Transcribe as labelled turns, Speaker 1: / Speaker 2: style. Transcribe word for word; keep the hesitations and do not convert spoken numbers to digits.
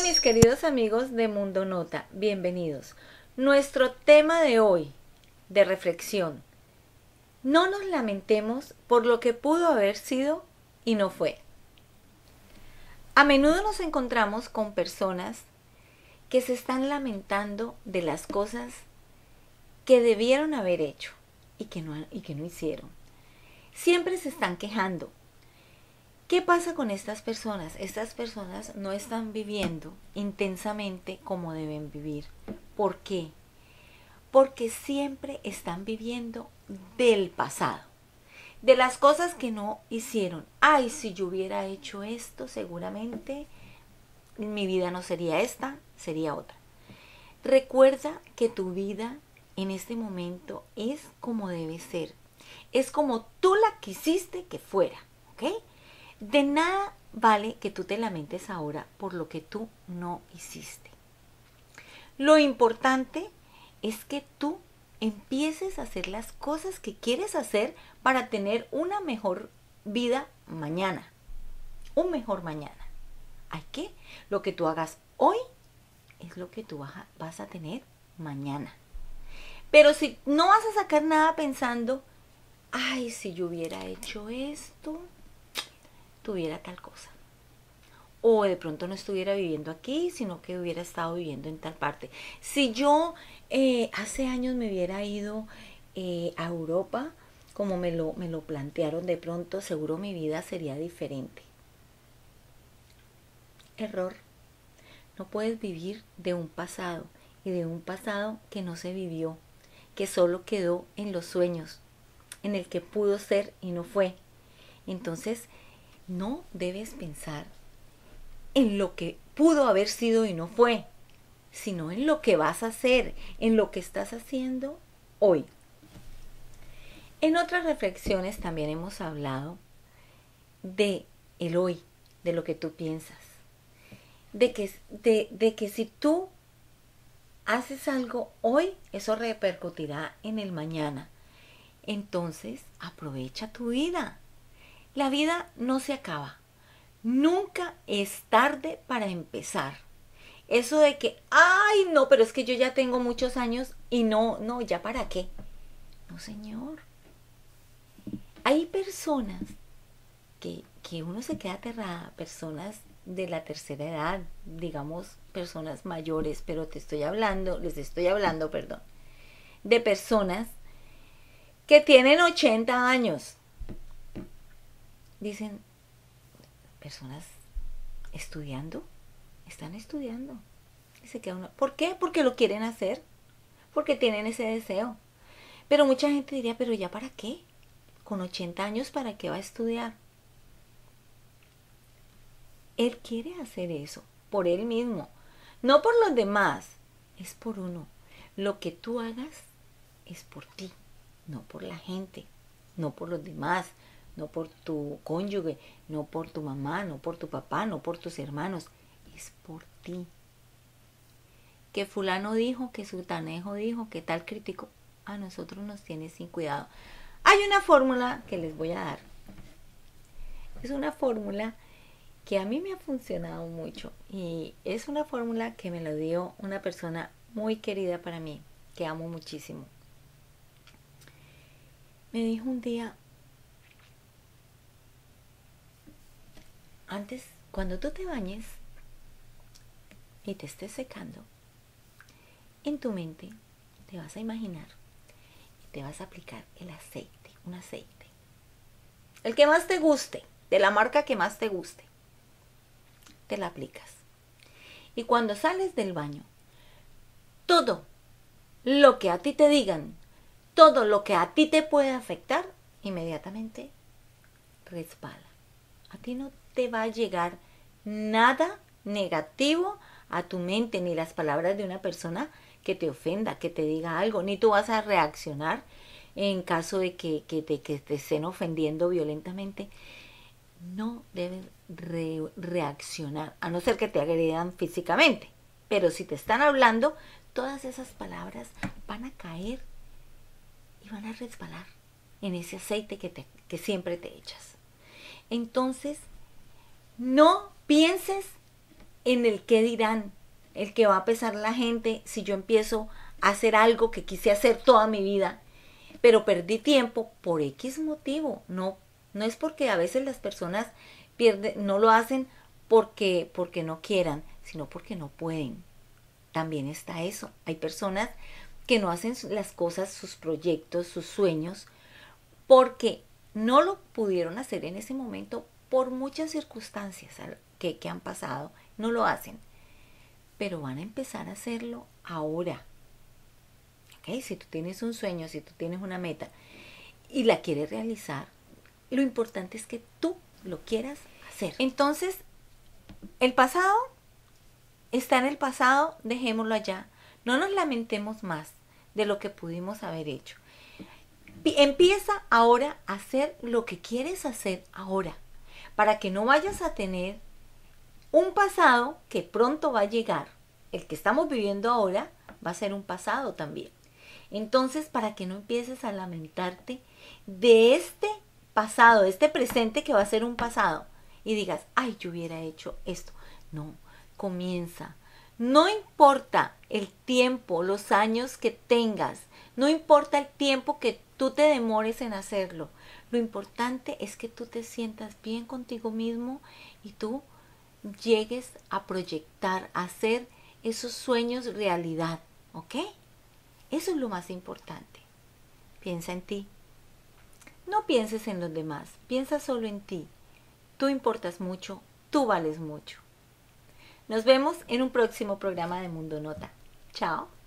Speaker 1: mis queridos amigos de Mundo Nota, bienvenidos. Nuestro tema de hoy, de reflexión: no nos lamentemos por lo que pudo haber sido y no fue. A menudo nos encontramos con personas que se están lamentando de las cosas que debieron haber hecho y que no, y que no hicieron. Siempre se están quejando. ¿Qué pasa con estas personas? Estas personas no están viviendo intensamente como deben vivir. ¿Por qué? Porque siempre están viviendo del pasado, de las cosas que no hicieron. Ay, si yo hubiera hecho esto, seguramente mi vida no sería esta, sería otra. Recuerda que tu vida en este momento es como debe ser. Es como tú la quisiste que fuera, ¿ok? De nada vale que tú te lamentes ahora por lo que tú no hiciste. Lo importante es que tú empieces a hacer las cosas que quieres hacer para tener una mejor vida mañana. Un mejor mañana. ¿Hay qué? Lo que tú hagas hoy es lo que tú vas a tener mañana. Pero si no vas a sacar nada pensando, ay, si yo hubiera hecho esto, tuviera tal cosa. O de pronto no estuviera viviendo aquí, sino que hubiera estado viviendo en tal parte. Si yo eh, hace años me hubiera ido eh, a Europa, como me lo, me lo plantearon de pronto, seguro mi vida sería diferente. Error. No puedes vivir de un pasado y de un pasado que no se vivió, que solo quedó en los sueños, en el que pudo ser y no fue. Entonces, no debes pensar en lo que pudo haber sido y no fue, sino en lo que vas a hacer, en lo que estás haciendo hoy. En otras reflexiones también hemos hablado de el hoy, de lo que tú piensas, de que, de, de que si tú haces algo hoy, eso repercutirá en el mañana. Entonces, aprovecha tu vida. La vida no se acaba. Nunca es tarde para empezar. Eso de que, ay, no, pero es que yo ya tengo muchos años y no, no, ¿ya para qué? No, señor. Hay personas que, que uno se queda aterrada, personas de la tercera edad, digamos, personas mayores, pero te estoy hablando, les estoy hablando, perdón, de personas que tienen ochenta años. Dicen, personas estudiando, están estudiando. Y se queda uno, ¿por qué? Porque lo quieren hacer, porque tienen ese deseo. Pero mucha gente diría, pero ya para qué, con ochenta años, ¿para qué va a estudiar? Él quiere hacer eso, por él mismo, no por los demás, es por uno. Lo que tú hagas es por ti, no por la gente, no por los demás, no por tu cónyuge, no por tu mamá, no por tu papá, no por tus hermanos, es por ti. Que fulano dijo, que sutanejo dijo, que tal crítico, a nosotros nos tiene sin cuidado. Hay una fórmula que les voy a dar. Es una fórmula que a mí me ha funcionado mucho y es una fórmula que me lo dio una persona muy querida para mí, que amo muchísimo. Me dijo un día, antes, cuando tú te bañes y te estés secando, en tu mente te vas a imaginar y te vas a aplicar el aceite, un aceite, el que más te guste, de la marca que más te guste, te la aplicas. Y cuando sales del baño, todo lo que a ti te digan, todo lo que a ti te puede afectar, inmediatamente resbala. A ti no te va a llegar nada negativo a tu mente, ni las palabras de una persona que te ofenda, que te diga algo, ni tú vas a reaccionar en caso de que, que, te, que te estén ofendiendo violentamente. No debes re reaccionar, a no ser que te agredan físicamente. Pero si te están hablando, todas esas palabras van a caer y van a resbalar en ese aceite que, te, que siempre te echas. Entonces, no pienses en el qué dirán, el que va a pesar la gente si yo empiezo a hacer algo que quise hacer toda mi vida, pero perdí tiempo por X motivo. No, no es porque a veces las personas pierden, no lo hacen porque, porque no quieran, sino porque no pueden. También está eso. Hay personas que no hacen las cosas, sus proyectos, sus sueños, porque no lo pudieron hacer en ese momento por muchas circunstancias que, que han pasado. No lo hacen, pero van a empezar a hacerlo ahora. ¿Okay? Si tú tienes un sueño, si tú tienes una meta y la quieres realizar, lo importante es que tú lo quieras hacer. Entonces, el pasado está en el pasado, dejémoslo allá. No nos lamentemos más de lo que pudimos haber hecho. Empieza ahora a hacer lo que quieres hacer ahora, para que no vayas a tener un pasado que pronto va a llegar. El que estamos viviendo ahora va a ser un pasado también. Entonces, para que no empieces a lamentarte de este pasado, de este presente que va a ser un pasado, y digas, ay, yo hubiera hecho esto. No, comienza. No importa el tiempo, los años que tengas, no importa el tiempo que tú te demores en hacerlo. Lo importante es que tú te sientas bien contigo mismo y tú llegues a proyectar, a hacer esos sueños realidad, ¿ok? Eso es lo más importante. Piensa en ti. No pienses en los demás, piensa solo en ti. Tú importas mucho, tú vales mucho. Nos vemos en un próximo programa de Mundo Nota. Chao.